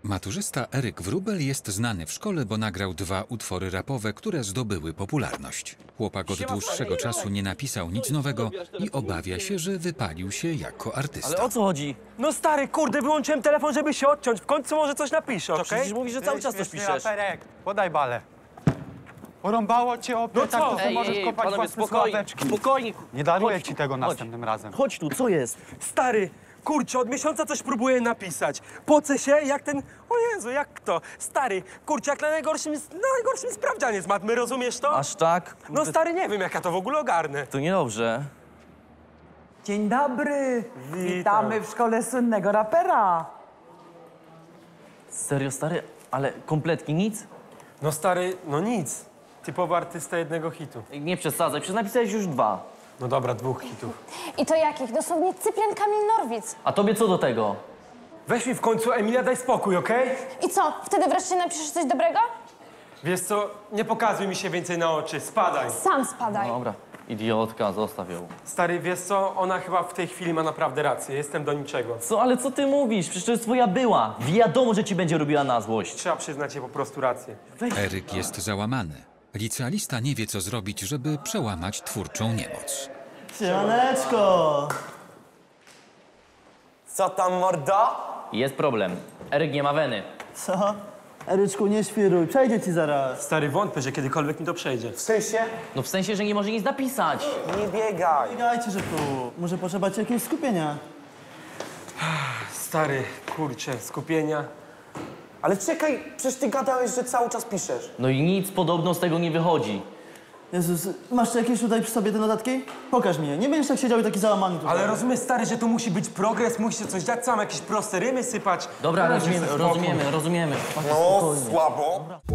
Maturzysta Eryk Wróbel jest znany w szkole, bo nagrał 2 utwory rapowe, które zdobyły popularność. Chłopak od dłuższego czasu nie napisał nic nowego i obawia się, że wypalił się jako artysta. Ale o co chodzi? No stary, kurde, wyłączyłem telefon, żeby się odciąć. W końcu może coś napiszę, okej? Przecież mówisz, że cały czas coś piszesz. Raperek, podaj balę. Porąbało cię opie, No tak co? to ty możesz kopać panowie, własne spokojnie, sławeczki. spokojnie. Nie daruję Chodź ci tu, tego chodź. następnym razem. Chodź tu, co jest? Stary, kurczę, od miesiąca coś próbuję napisać. Pocę się jak ten... O Jezu, jak to? Stary, kurczę, jak na najgorszym sprawdzianie z matmy, rozumiesz to? Aż tak? No stary, nie wiem, jak ja to w ogóle ogarnę. To niedobrze. Dzień dobry! Witam. Witamy w szkole słynnego rapera. Serio, stary? Ale kompletnie nic? No stary, no nic. Typowy artysta jednego hitu. Nie przesadzaj, przecież napisałeś już 2. No dobra, 2 hitów. I to jakich? Dosłownie Cyprian Kamil Norwid. A tobie co do tego? Weź mi w końcu, Emilia, daj spokój, okej? I co, wtedy wreszcie napiszesz coś dobrego? Wiesz co, nie pokazuj mi się więcej na oczy, spadaj. Sam spadaj. Dobra, idiotka, zostaw ją. Stary, wiesz co, ona chyba w tej chwili ma naprawdę rację, jestem do niczego. Co, ale co ty mówisz? Przecież to jest twoja była. Wiadomo, że ci będzie robiła na złość. Trzeba przyznać jej po prostu rację. Eryk jest załamany. Licealista nie wie, co zrobić, żeby przełamać twórczą niemoc. Siemaneczko! Co tam, mordo? Jest problem. Eryk nie ma weny. Co? Eryczku, nie świruj, przejdzie ci zaraz. Stary, wątpię, że kiedykolwiek mi to przejdzie. W sensie? No w sensie, że nie może nic napisać. Nie biegaj. Biegajcie, że tu. Może potrzeba ci jakiegoś skupienia. Stary, kurczę, skupienia. Ale czekaj, przecież ty gadałeś, że cały czas piszesz. No i nic podobno z tego nie wychodzi. Jezus, masz tu jakieś tutaj przy sobie te notatki? Pokaż mi je. Nie będziesz tak siedział i taki załamany tutaj. Ale rozumiesz, stary, że tu musi być progres, musi się coś dziać, sam jakieś proste rymy sypać. Dobra, Dajże sobie spokój. rozumiemy. No, słabo.